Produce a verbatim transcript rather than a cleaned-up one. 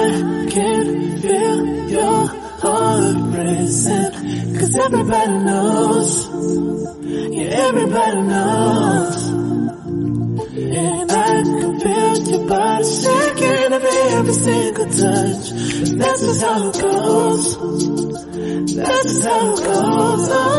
can feel your heart racing, 'cause everybody knows, yeah, everybody knows. And I can feel your body shaking of every single touch. And that's just how it goes. That's just how it goes. Oh.